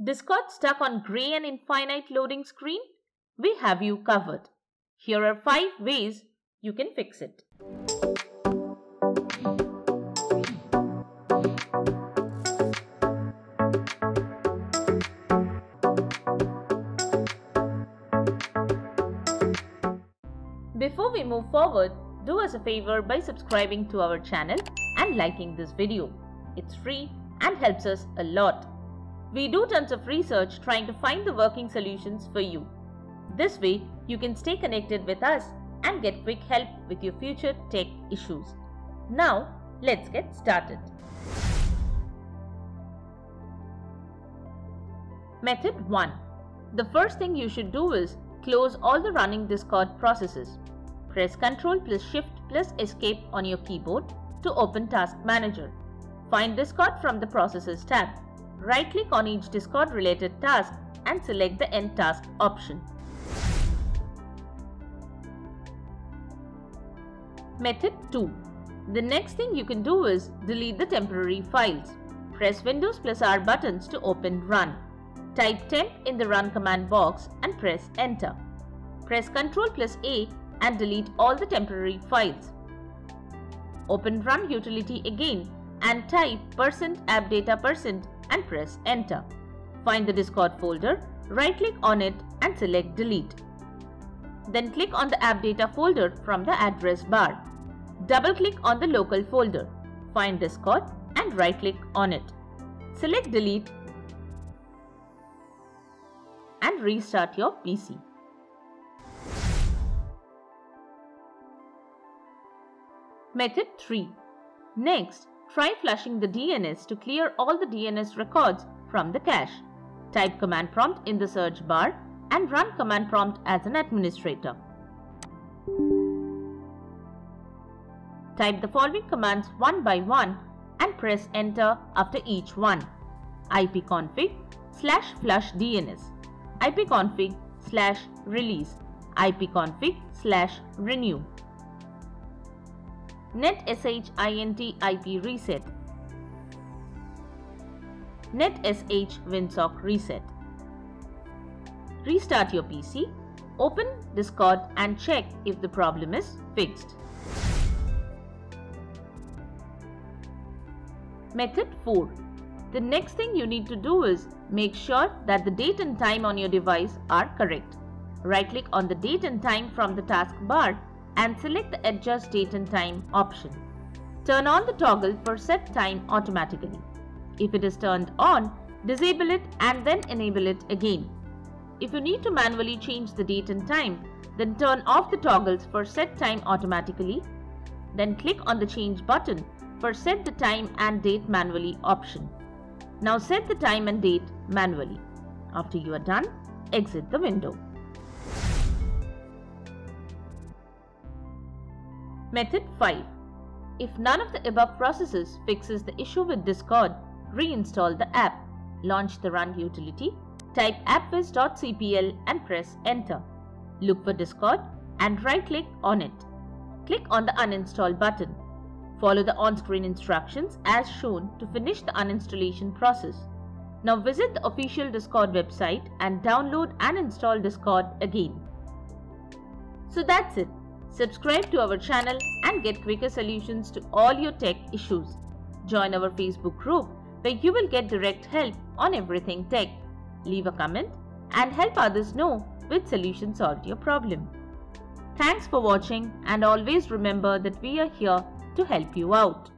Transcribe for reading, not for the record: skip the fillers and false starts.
Discord stuck on grey and infinite loading screen? We have you covered. Here are 5 ways you can fix it. Before we move forward, do us a favor by subscribing to our channel and liking this video. It's free and helps us a lot. We do tons of research trying to find the working solutions for you. This way, you can stay connected with us and get quick help with your future tech issues. Now, let's get started. Method 1. The first thing you should do is close all the running Discord processes. Press Ctrl plus Shift plus Escape on your keyboard to open Task Manager. Find Discord from the Processes tab. Right-click on each Discord-related task and select the End Task option. Method 2. The next thing you can do is delete the temporary files. Press Windows plus R buttons to open Run. Type temp in the Run command box and press Enter. Press Ctrl plus A and delete all the temporary files. Open Run utility again and type %appdata% and press Enter. Find the Discord folder, right-click on it and select Delete. Then click on the AppData folder from the address bar. Double-click on the local folder. Find Discord and right-click on it. Select Delete and restart your PC. Method 3. Next, try flushing the DNS to clear all the DNS records from the cache. Type command prompt in the search bar and run command prompt as an administrator. Type the following commands one by one and press enter after each one. ipconfig/flush DNS, ipconfig/release, ipconfig/renew, netsh int ip reset, netsh winsock reset. Restart your PC, open Discord and check if the problem is fixed. Method 4. The next thing you need to do is make sure that the date and time on your device are correct. Right-click on the date and time from the taskbar and select the Adjust Date and Time option. Turn on the toggle for Set Time automatically. If it is turned on, disable it and then enable it again. If you need to manually change the date and time, then turn off the toggles for Set Time automatically. Then click on the Change button for Set the Time and Date manually option. Now set the time and date manually. After you are done, exit the window. Method 5. If none of the above processes fixes the issue with Discord, reinstall the app. Launch the Run utility, type appwiz.cpl and press Enter. Look for Discord and right-click on it. Click on the Uninstall button. Follow the on-screen instructions as shown to finish the uninstallation process. Now visit the official Discord website and download and install Discord again. So that's it. Subscribe to our channel and get quicker solutions to all your tech issues. Join our Facebook group where you will get direct help on everything tech. Leave a comment and help others know which solution solved your problem. Thanks for watching and always remember that we are here to help you out.